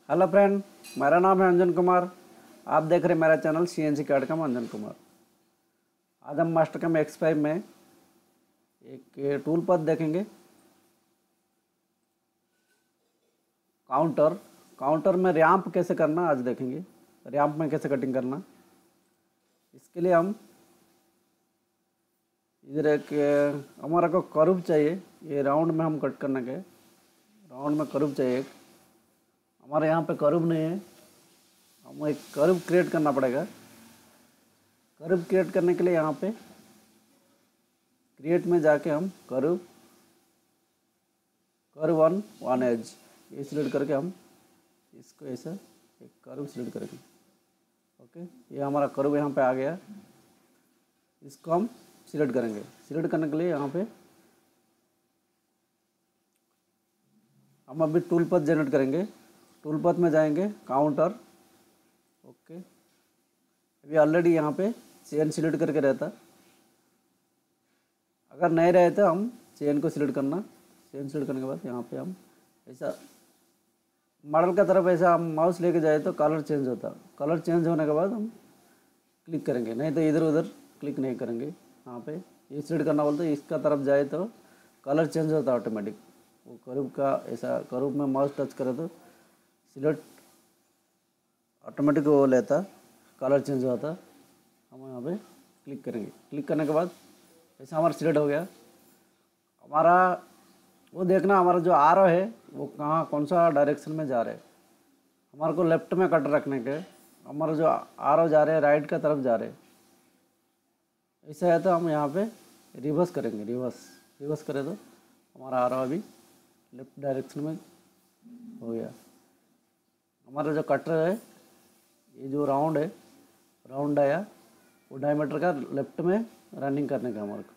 Hello friend, मेरा नाम है अंजन कुमार। आप देख रहे हैं मेरा चैनल CNC कार्ड का अंजन कुमार। आज हम मास्टरकम X5 में एक टूल पथ देखेंगे। काउंटर में रैंप कैसे करना आज देखेंगे। रैंप में कैसे कटिंग करना, इसके लिए हम इधर एक हमारा को कर्व चाहिए। ये राउंड में हम कट करने के राउंड में कर्व चाहिए। हमारे यहाँ पे कर्व नहीं है, हमें एक कर्व क्रिएट करना पड़ेगा। कर्व क्रिएट करने के लिए यहाँ पे क्रिएट में जाके हम कर्व वन एज ये सिलेक्ट करके हम इसको ऐसा एक कर्व सिलेक्ट करेंगे। ओके, ये हमारा कर्व यहाँ पे आ गया। इसको हम सिलेक्ट करेंगे। सिलेक्ट करने के लिए यहाँ पे हम अभी टूल पथ जनरेट करेंगे। टूल पथ में जाएंगे, काउंटर। ओके, अभी ऑलरेडी यहाँ पे चेन सिलेक्ट करके रहता। अगर नहीं रहे तो हम चेन को सिलेक्ट करना। चेन सिलेक्ट करने के बाद यहाँ पे हम ऐसा मॉडल का तरफ ऐसा हम माउस लेके जाए तो कलर चेंज होता। कलर चेंज होने के बाद हम क्लिक करेंगे, नहीं तो इधर उधर क्लिक नहीं करेंगे। यहाँ पे ये सिलेक्ट करना बोलते, इसका तरफ जाए तो कलर चेंज होता ऑटोमेटिक। वो कर्व का ऐसा कर्व में माउस टच करे तो सिलेक्ट ऑटोमेटिक वो लेता, कलर चेंज होता। हम यहाँ पे क्लिक करेंगे। क्लिक करने के बाद ऐसा हमारा सिलेक्ट हो गया। हमारा वो देखना हमारा जो आरो है वो कहाँ कौन सा डायरेक्शन में जा रहे हैं। हमारे को लेफ्ट में कट रखने के, हमारा जो आरो जा रहे हैं राइट का तरफ जा रहे हैं। ऐसा है तो हम यहाँ पे रिवर्स करेंगे। रिवर्स करें तो हमारा आरो अभी लेफ्ट डायरेक्शन में हो गया। हमारा जो कटर है, ये जो राउंड है, राउंड आया, वो डायमीटर का लेफ्ट में रनिंग करने का हमारे को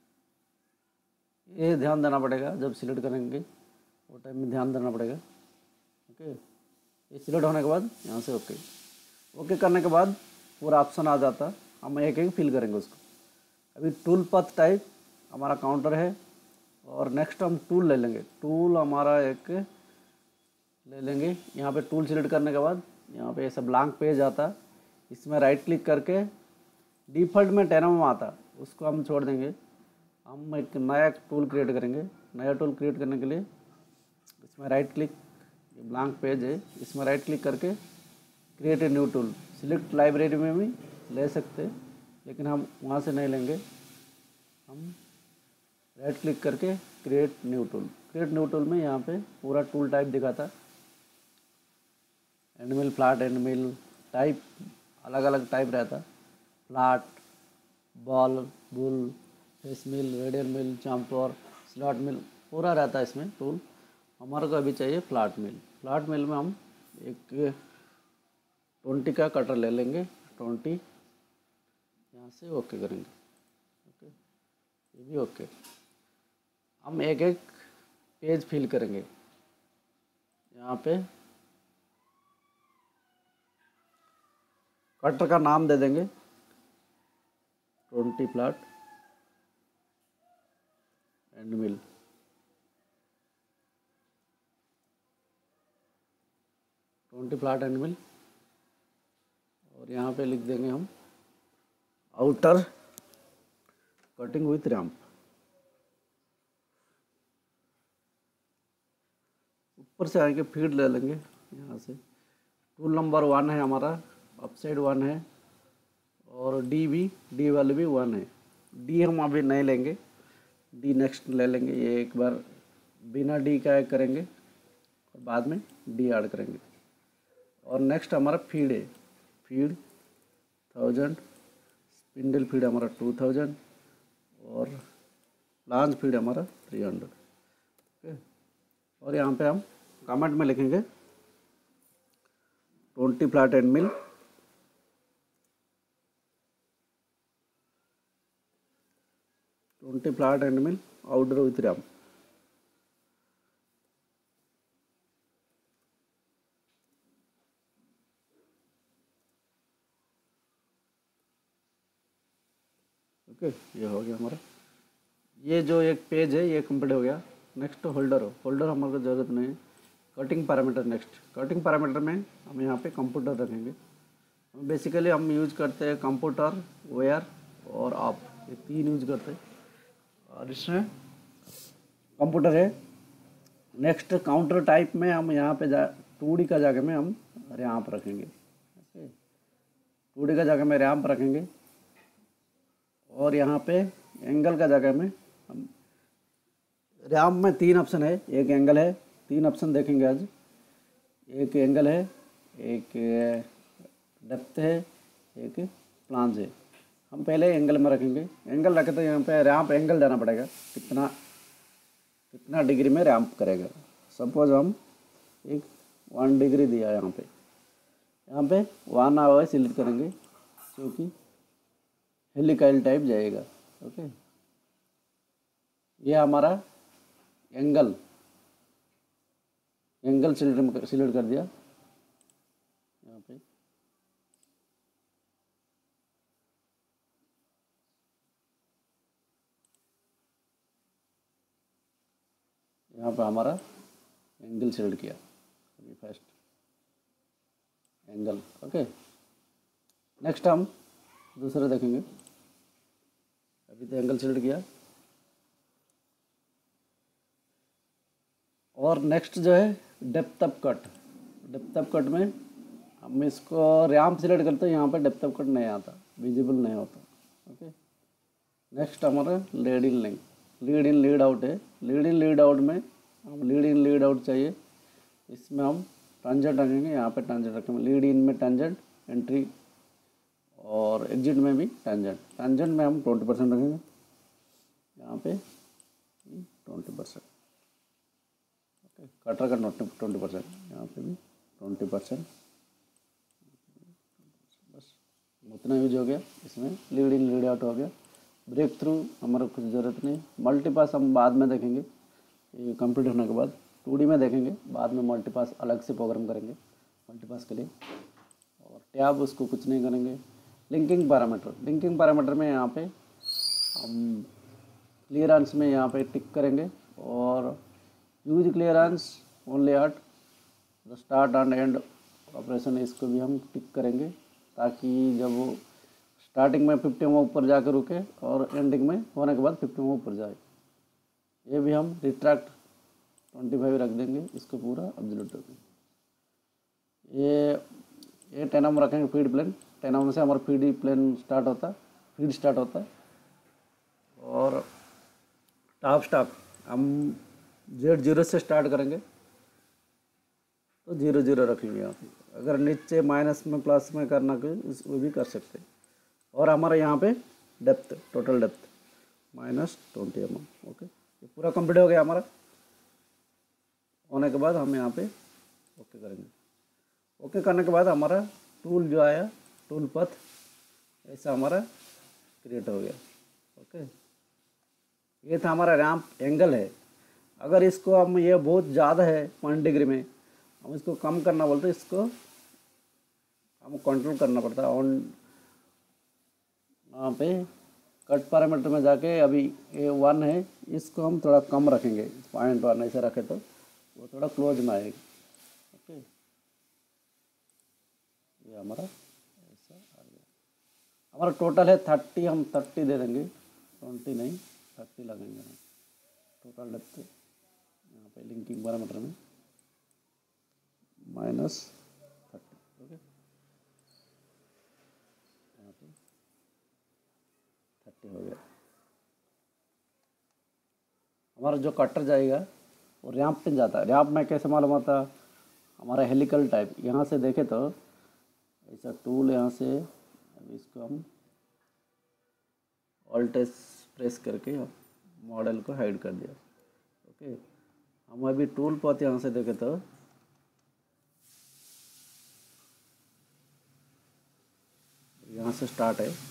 ये ध्यान देना पड़ेगा। जब सिलेक्ट करेंगे वो टाइम में ध्यान देना पड़ेगा। ओके, ये सिलेक्ट होने के बाद यहाँ से ओके करने के बाद पूरा ऑप्शन आ जाता। हम एक एक फिल करेंगे उसको। अभी टूल पथ टाइप हमारा काउंटर है, और नेक्स्ट हम टूल ले लेंगे। टूल हमारा एक ले लेंगे। यहाँ पे टूल सिलेक्ट करने के बाद यहाँ पे ऐसा ब्लैंक पेज आता। इसमें राइट क्लिक करके डिफ़ॉल्ट में 10 mm आता, उसको हम छोड़ देंगे। हम एक नया टूल क्रिएट करेंगे। नया टूल क्रिएट करने के लिए इसमें राइट क्लिक, ये ब्लैंक पेज है, इसमें राइट क्लिक करके create a new tool. Select library में भी ले सकते, लेकिन हम वहाँ से नहीं लेंगे। हम राइट क्लिक करके create new tool. Create new tool में यहाँ पे पूरा टूल टाइप दिखाता। End mill, flat end mill type, अलग अलग टाइप रहता। Flat, ball, bull, face mill, radial mill, chamfer, slot mill पूरा रहता है इसमें टूल। हमारे को अभी चाहिए फ्लैट मिल। फ्लैट मिल में हम एक 20 का कटर ले लेंगे। 20 यहाँ से ओके करेंगे। ओके, ये भी ओके। हम एक एक पेज फिल करेंगे। यहाँ पे कटर का नाम दे देंगे 20 flat end mill. Flat end mill, और यहाँ पे लिख देंगे हम आउटर कटिंग विथ रैंप। ऊपर से आएंगे, फीड ले लेंगे यहाँ से। टूल नंबर 1 है हमारा, अपसाइड 1 है, और डी वाले भी 1 है। डी हम अभी नहीं लेंगे, डी नेक्स्ट ले लेंगे। ये एक बार बिना डी का करेंगे और बाद में डी ऐड करेंगे। और नेक्स्ट हमारा फीड है। फीड 1000, स्पिंडल फीड हमारा 2000, और लांच फीड हमारा 300। ओके, और यहाँ पे हम कमेंट में लिखेंगे 20 flat end mill, 20 flat end mill outer with ramp. Okay, ये हो गया हमारा। ये जो एक पेज है ये कंप्लीट हो गया। नेक्स्ट होल्डर हमारे को ज़रूरत नहीं है। Cutting parameter. Next cutting parameter में हम यहाँ पे कंप्यूटर रखेंगे। बेसिकली हम यूज करते हैं कंप्यूटर, वेयर और आप, ये तीन यूज करते हैं। और इसमें कंप्यूटर है। नेक्स्ट काउंटर टाइप में हम यहाँ पे 2D का जगह में हम रैम्प रखेंगे। ओके, 2D का जगह में रैम्प रखेंगे। और यहाँ पे एंगल का जगह में हम, रैम्प में 3 ऑप्शन है, एक एंगल है, 3 ऑप्शन देखेंगे आज। एक एंगल है, एक डेप्थ है, एक प्लांज है। हम पहले एंगल में रखेंगे। एंगल रखे तो यहाँ पे रैम्प एंगल जाना पड़ेगा, कितना डिग्री में रैम्प करेगा। सपोज हम एक 1 डिग्री दिया यहाँ पे 1 आवर सिलेक्ट करेंगे, क्योंकि हेलिकल टाइप जाएगा। ओके, ये हमारा एंगल सिलेक्ट कर दिया यहाँ पे। यहाँ पे हमारा एंगल सिलेक्ट किया, अभी फर्स्ट एंगल। ओके, नेक्स्ट हम दूसरा देखेंगे। अभी तो एंगल सिलेक्ट किया। और नेक्स्ट जो है depth of cut. Depth of cut में हम इसको रैम्प सिलेक्ट करते हैं, यहाँ पे डेप्थ ऑफ कट नहीं आता, विजिबल नहीं होता। ओके, नेक्स्ट हमारा lead in link, lead in lead out है। लीड इन लीड आउट में हम लीड इन लीड आउट चाहिए, इसमें हम टेंजेंट रखेंगे। यहाँ पे टेंजेंट रखेंगे, लीड इन में टेंजेंट, एंट्री और एग्जिट में भी टेंजेंट। टेंजेंट में हम 20% रखेंगे, यहाँ पे 20%। ओके, कटर का 20%, यहाँ पे भी 20%। बस उतना यूज हो गया। इसमें लीड इन लीड आउट हो गया। ब्रेक थ्रू हमारा कुछ ज़रूरत नहीं। मल्टीपास हम बाद में देखेंगे, ये कंप्लीट होने के बाद 2D में देखेंगे, बाद में मल्टीपास अलग से प्रोग्राम करेंगे मल्टीपास के लिए। और टैब उसको कुछ नहीं करेंगे। लिंकिंग पैरामीटर, लिंकिंग पैरामीटर में यहाँ पे हम क्लियरेंस में यहाँ पे टिक करेंगे और use clearance only at the start and and operation, इसको भी हम टिक करेंगे, ताकि जब वो स्टार्टिंग में 50 में ऊपर जाकर रुके और एंडिंग में होने के बाद 50 में ऊपर जाए। ये भी हम रिट्रैक्ट 25 रख देंगे, इसको पूरा एब्सोल्यूट रख देंगे। ये 10 हम रखेंगे फीड प्लेन। 10 हम से हमारा फीड प्लेन स्टार्ट होता है। और टॉप स्टॉक हम Z0 से स्टार्ट करेंगे, तो 0 रखेंगे यहाँ पे। अगर नीचे माइनस में प्लस में करना वो भी कर सकते हैं। और हमारा यहाँ पे depth, total depth -20 mm। Okay, ये पूरा कंप्लीट हो गया हमारा। होने के बाद हम यहाँ पे ओके करेंगे। ओके करने के बाद हमारा टूल जो आया, टूल पथ ऐसा हमारा क्रिएट हो गया। ओके, ये था हमारा रैम्प एंगल है। अगर इसको हम, ये बहुत ज़्यादा है 1 डिग्री में, हम इसको कम करना बोलते हैं, इसको हम कंट्रोल करना पड़ता है। ऑन यहाँ पे कट पैरामीटर में जाके अभी ये 1 है, इसको हम थोड़ा कम रखेंगे, 0.1 ऐसे रखे तो वो थोड़ा क्लोज में आएगी। ओके, ये हमारा ऐसा आ गया। हमारा टोटल है 30, हम 30 दे देंगे, 20 नहीं 30 लगेंगे हम। टोटल डेप्थ यहाँ पे लिंकिंग पैरामीटर में -30। ओके, यहाँ पे 30 हो गया। हमारा जो कटर जाएगा वो रैम्प पे जाता है। रैम्प में कैसे मालूम होता, हमारा हेलिकल टाइप यहाँ से देखे तो ऐसा टूल, यहाँ से अभी इसको हम ऑल्ट प्रेस करके मॉडल को हाइड कर दिया। ओके, हम अभी टूल पथ यहाँ से देखे तो यहाँ से स्टार्ट है,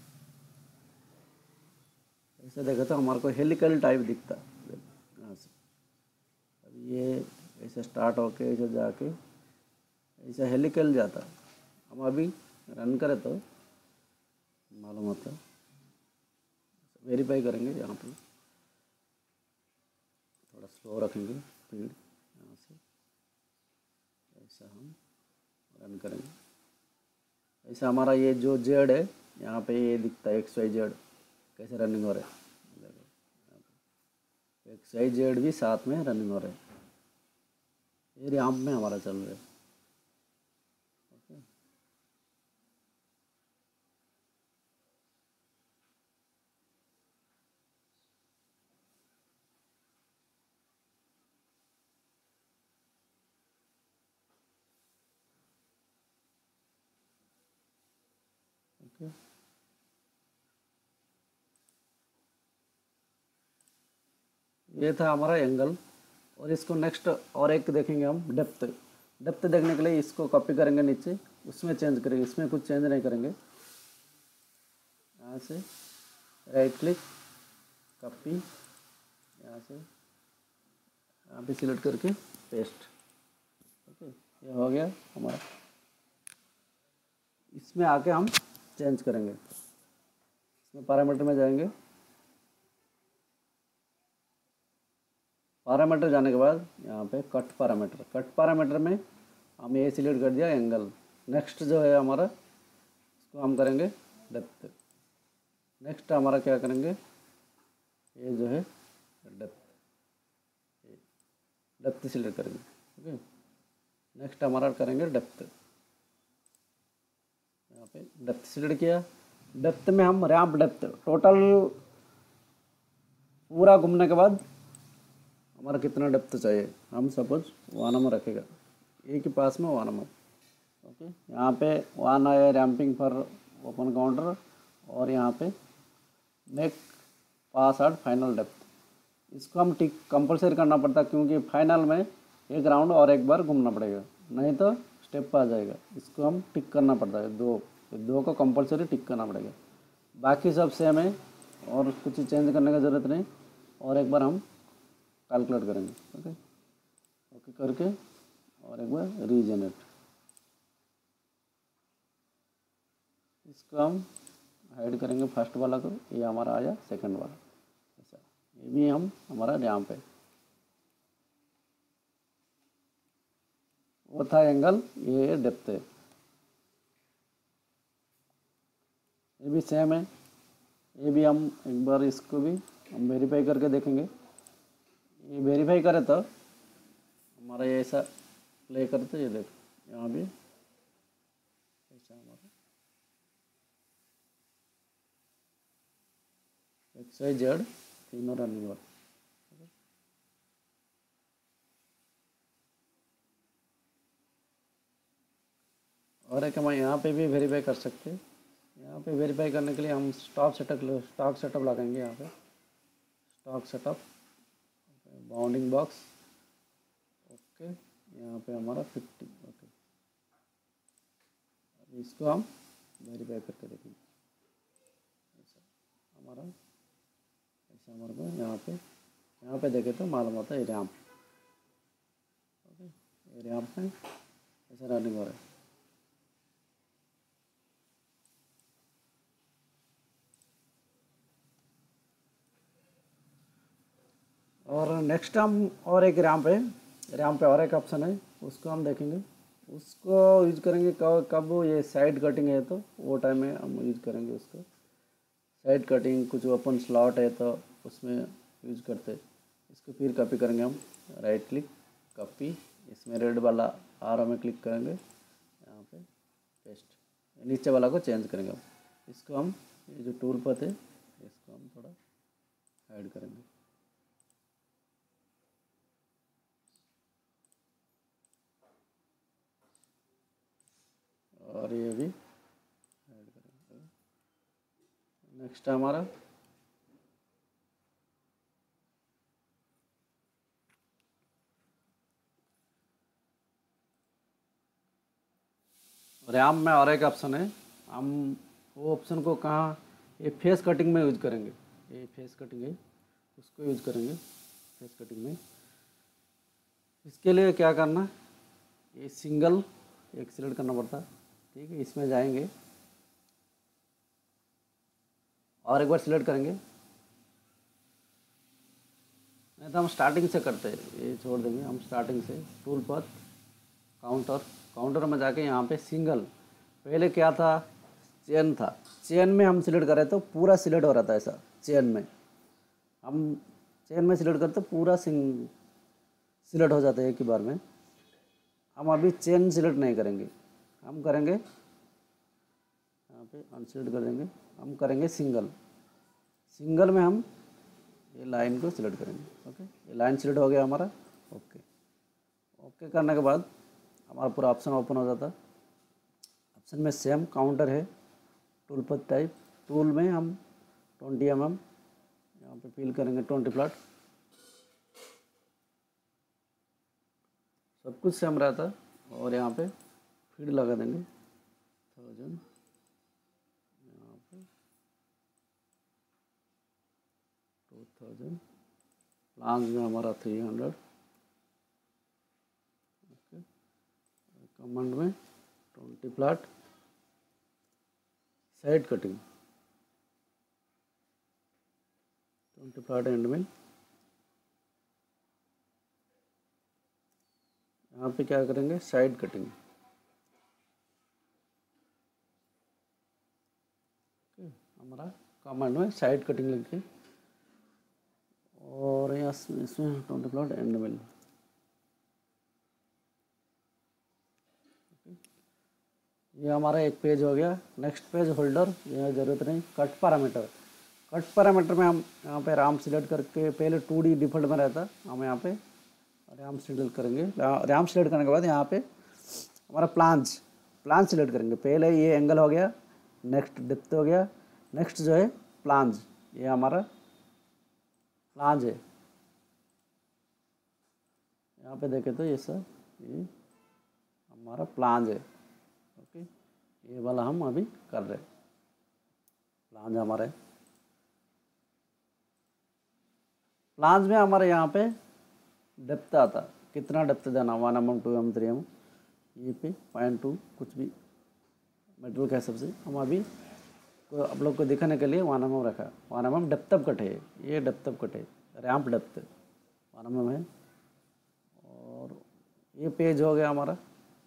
ऐसे देखा तो हमारे को हेलिकल टाइप दिखता यहाँ से। अब ये ऐसे स्टार्ट होके ऐसे जाके ऐसा हेलिकल जाता। हम अभी रन करें तो मालूम होता। वेरीफाई करेंगे, यहाँ पे थोड़ा स्लो रखेंगे स्पीड यहाँ से। ऐसा हम रन करेंगे। ऐसा हमारा ये जो जेड है यहाँ पे ये दिखता है एक्स वाई जेड कैसे रनिंग हो रहा है। देखो एक्स वाई जेड भी साथ में रनिंग हो रहा है, ये रैम्प में हमारा चल रहा है। Okay, okay. ये था हमारा एंगल। और इसको नेक्स्ट और एक देखेंगे हम, डेप्थ। डेप्थ देखने के लिए इसको कॉपी करेंगे नीचे, उसमें चेंज करेंगे, इसमें कुछ चेंज नहीं करेंगे। यहाँ से राइट क्लिक, कॉपी, यहाँ से यहाँ पे सिलेक्ट करके पेस्ट। ओके, ये हो गया हमारा। इसमें आके हम चेंज करेंगे, इसमें पैरामीटर में जाएंगे। पैरामीटर जाने के बाद यहाँ पे कट पैरामीटर, कट पैरामीटर में हम ये सिलेक्ट कर दिया एंगल। नेक्स्ट जो है हमारा, इसको हम करेंगे डेप्थ। नेक्स्ट हमारा क्या करेंगे, ये जो है डेप्थ, डेप्थ सिलेक्ट करेंगे। ओके, नेक्स्ट हमारा करेंगे डेप्थ। यहाँ पे डेप्थ सिलेक्ट किया। डेप्थ में हम रैम्प डेप्थ टोटल पूरा घूमने के बाद हमारा कितना डेप्थ चाहिए, हम सपोज 1 mm रखेगा, एक ही पास में 1 mm। ओके, यहाँ पे 1 है रैम्पिंग फॉर ओपन काउंटर, और यहाँ पे neck pass out final depth, इसको हम टिक कंपलसरी करना पड़ता है, क्योंकि फाइनल में एक राउंड और एक बार घूमना पड़ेगा, नहीं तो स्टेप आ जाएगा। इसको हम टिक करना पड़ता है, दो को कंपलसरी टिक करना पड़ेगा। बाकी सब सेम है और कुछ चेंज करने की ज़रूरत नहीं। और एक बार हम कैलकुलेट करेंगे। ओके, ओके करके और एक बार रीजनरेट, इसको हम हाइड करेंगे फर्स्ट वाला को, ये हमारा आया सेकंड वाला। ऐसा ये भी हम हमारा रैम्प है। वो था एंगल, ये डेप्थ है, ये भी सेम है। ये भी हम एक बार इसको भी हम वेरीफाई करके देखेंगे। ये वेरीफाई करें तो हमारा ये ऐसा प्ले करते, ये देखो यहाँ भी ऐसा हमारा एक्स वाई जेड तीनों रनिंग हो। और एक हम यहाँ पे भी वेरीफाई कर सकते हैं। यहाँ पे वेरीफाई करने के लिए हम स्टॉक सेटअप लगाएंगे। यहाँ पे stock setup, bounding box, okay, यहाँ पे हमारा 50। ओके, इसको हम वेरीफाई करके देखेंगे। ऐसा हमारा, ऐसा हमारे को यहाँ पे देखे तो मालूम होता है रैम्प। ओके, ये रैम्प में ऐसा रनिंग हो रहा है। और नेक्स्ट हम और एक रैम्प पे और एक ऑप्शन है, उसको हम देखेंगे। उसको यूज करेंगे कब ये साइड कटिंग है तो वो टाइम में हम यूज करेंगे उसको। साइड कटिंग कुछ ओपन स्लॉट है तो उसमें यूज करते। इसको फिर कॉपी करेंगे हम, राइट क्लिक, कॉपी, इसमें रेड वाला आरो में क्लिक करेंगे, यहाँ पे पेस्ट, नीचे वाला को चेंज करेंगे हम। इसको हम ये जो टूल पर थे इसको हम थोड़ा हाइड करेंगे। और ये भी ऐड करेंगे। नेक्स्ट हमारा रैम में और एक ऑप्शन है, हम वो ऑप्शन को कहाँ, ये फेस कटिंग में यूज करेंगे। ये फेस कटिंग है, उसको यूज करेंगे फेस कटिंग में। इसके लिए क्या करना, ये सिंगल एक सिलेक्ट करना पड़ता है। ठीक है, इसमें जाएंगे और एक बार सिलेक्ट करेंगे, नहीं तो हम स्टार्टिंग से करते हैं, ये छोड़ देंगे हम स्टार्टिंग से। टूल पर काउंटर, काउंटर में जाके यहाँ पे सिंगल, पहले क्या था, चेन था, चेन में हम सिलेक्ट कर रहे तो पूरा सिलेक्ट हो रहा था ऐसा, चेन में हम चेन में सिलेक्ट करते पूरा सिलेक्ट हो जाता है एक ही बार में। हम अभी चेन सिलेक्ट नहीं करेंगे, हम करेंगे यहाँ पे अनसिलेक्ट कर देंगे, हम करेंगे सिंगल। सिंगल में हम ये लाइन को सिलेक्ट करेंगे। ओके, ये लाइन सिलेक्ट हो गया हमारा। ओके, ओके करने के बाद हमारा पूरा ऑप्शन ओपन हो जाता है। ऑप्शन में सेम काउंटर है, टूल पर टाइप, टूल में हम 20 mm यहाँ पे फिल करेंगे, 20 फ्लैट, सब कुछ सेम रहता है। और यहाँ पे फीड लगा देंगे 1000, यहाँ पे 2000, प्लान में हमारा 300। ओके, कमांड में 20 flat, side cutting 20 flat end mill. यहाँ पे क्या करेंगे, साइड कटिंग। हमारा कमांड में साइड कटिंग लिख के, और यहाँ इसमें 20 फ्लैट एंड मिल। ये हमारा एक पेज हो गया। नेक्स्ट पेज होल्डर, यह ज़रूरत नहीं। कट पैरामीटर, कट पैरामीटर में हम यहाँ पे राम सिलेक्ट करके, पहले 2D डिफ़ॉल्ट में रहता, हम यहाँ पे राम सिलेक्ट करेंगे। राम सिलेक्ट करने के बाद यहाँ पे हमारा प्लान सिलेक्ट करेंगे। पहले ये एंगल हो गया, नेक्स्ट डेप्थ हो गया, नेक्स्ट जो है प्लांज, ये हमारा प्लांज है। यहाँ पे देखें तो ये सब ये हमारा प्लांज है। ओके, ये वाला हम अभी कर रहे हैं, प्लांज हमारे। प्लांज में हमारे यहाँ पे डेप्थ आता, कितना डेप्थ जाना, 1 mm 2 mm 3 mm, ये पे 0.2 कुछ भी मेटेरियल के हिसाब से हम अभी आप लोग को दिखाने के लिए 1 mm रखा। 1 mm डेप्थ ऑफ कट है, ये डेप्थ ऑफ कट है, रैम्प डेप्थ 1 mm है। और ये पेज हो गया हमारा।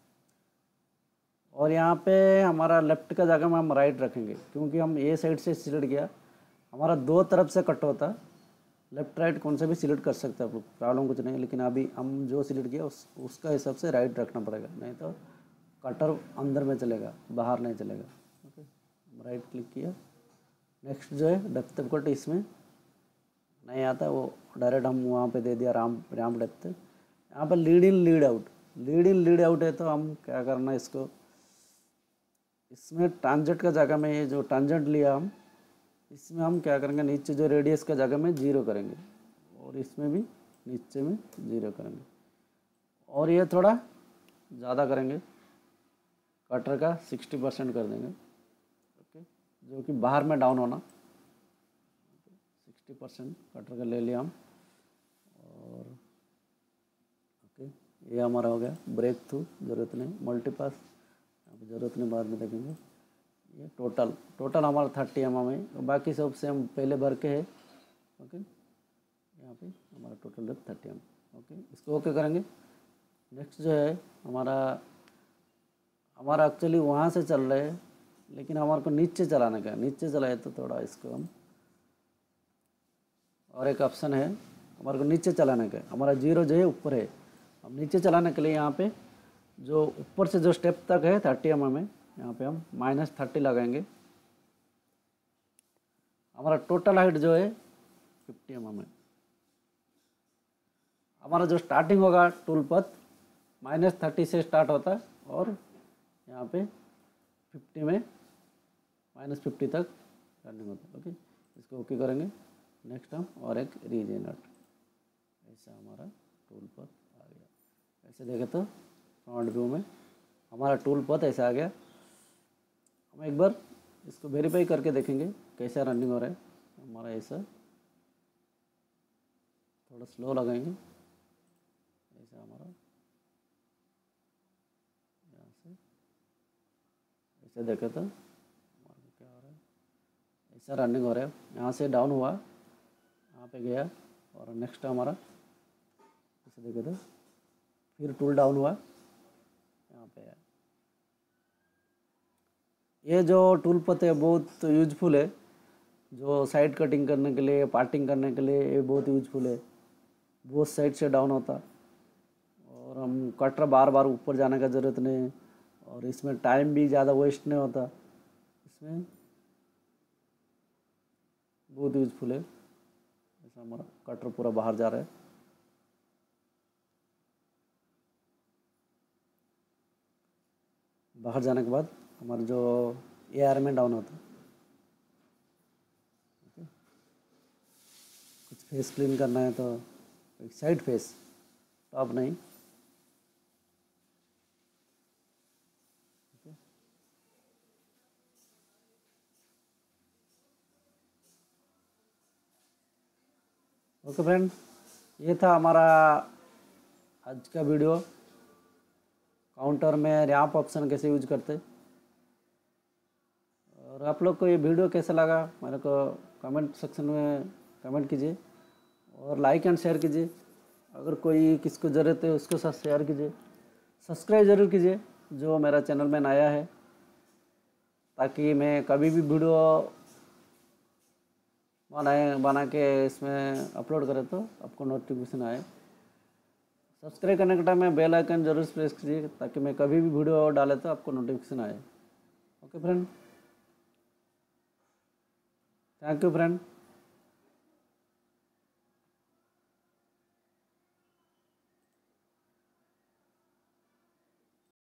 और यहाँ पे हमारा लेफ्ट का जगह में हम राइट रखेंगे, क्योंकि हम ए साइड से सिलेक्ट किया, हमारा दो तरफ से कट होता, लेफ्ट राइट कौन सा भी सिलेक्ट कर सकते हैं आप लोग, प्रॉब्लम कुछ नहीं। लेकिन अभी हम जो सिलेक्ट किया उसका हिसाब से राइट रखना पड़ेगा, नहीं तो कटर अंदर में चलेगा, बाहर नहीं चलेगा। ओके, राइट क्लिक किया। नेक्स्ट जो है डेप्थ ऑफ कट, इसमें नहीं आता, वो डायरेक्ट हम वहाँ पे दे दिया रैम्प डेप्थ। यहाँ पर लीड इन लीड आउट है, तो हम क्या करना, इसको इसमें टांजेंट का जगह में, ये जो टांजेंट लिया हम, इसमें हम क्या करेंगे, नीचे जो रेडियस का जगह में 0 करेंगे, और इसमें भी नीचे में 0 करेंगे, और ये थोड़ा ज़्यादा करेंगे, कटर का 60% कर देंगे। ओके, जो कि बाहर में डाउन होना, 60% कटर का ले लिया हम। और ओके, ये हमारा हो गया। ब्रेक थ्रू ज़रूरत नहीं, मल्टीपास ज़रूरत नहीं, बाद में देखेंगे। ये टोटल हमारा 30 mm है, बाकी सब से हम पहले भर के है। ओके, यहाँ पे हमारा टोटल डेप्थ 30 mm। ओके, इसको ओके करेंगे। नेक्स्ट जो है हमारा एक्चुअली वहाँ से चल रहे हैं, लेकिन हमारे को नीचे चलाने का है, नीचे चलाए तो थोड़ा इसको हम, और एक ऑप्शन है हमारे को नीचे चलाने का, हमारा 0 जो है ऊपर है, हम नीचे चलाने के लिए यहाँ पे जो ऊपर से जो स्टेप तक है 30 mm है, यहाँ पे हम -30 लगाएंगे। हमारा टोटल हाइट जो है 50 mm है। हमारा जो स्टार्टिंग होगा टूल पथ -30 से स्टार्ट होता है, और यहाँ पे 50 में -50 तक रनिंग होता है। ओके, इसको ओके करेंगे। नेक्स्ट हम और एक रीजेनरेट, ऐसा हमारा टूल पथ आ गया। ऐसे देखें तो फ्रंट व्यू में हमारा टूल पथ ऐसा आ गया। हम एक बार इसको वेरीफाई करके देखेंगे कैसा रनिंग हो रहा है हमारा। ऐसा थोड़ा स्लो लगाएंगे, ऐसा हमारा यहाँ से ऐसे देखें तो हमारा क्या हो रहा है, ऐसा रनिंग हो रहा है। यहाँ से डाउन हुआ, यहाँ पे गया, और नेक्स्ट हमारा ऐसे देखे तो फिर टूल डाउन हुआ, यहाँ पे है। ये जो टूल पते है बहुत यूजफुल है, जो साइड कटिंग करने के लिए, पार्टिंग करने के लिए ये बहुत यूजफुल है। बहुत साइड से डाउन होता और हम कटर बार बार ऊपर जाने का ज़रूरत नहीं, और इसमें टाइम भी ज़्यादा वेस्ट नहीं होता। इसमें बहुत यूजफुल है। ऐसा हमारा कटर पूरा बाहर जा रहा है। बाहर जाने के बाद हमारा जो एआर में डाउन होता है। कुछ फेस क्लीन करना है तो एक साइड फेस, टॉप नहीं। ओके फ्रेंड, ये था हमारा आज का वीडियो। काउंटर में रैंप ऑप्शन कैसे यूज करते, और आप लोग को ये वीडियो कैसा लगा मेरे को कमेंट सेक्शन में कमेंट कीजिए, और लाइक एंड शेयर कीजिए। अगर कोई किसको ज़रूरत है उसके साथ शेयर कीजिए। सब्सक्राइब ज़रूर कीजिए जो मेरा चैनल में नया है, ताकि मैं कभी भी वीडियो बना के इसमें अपलोड करें तो आपको नोटिफिकेशन आए। सब्सक्राइब करने के टाइम में बेल आइकन जरूर प्रेस कीजिए, ताकि मैं कभी भी वीडियो डाले तो आपको नोटिफिकेशन आए। Okay friend, thank you friend.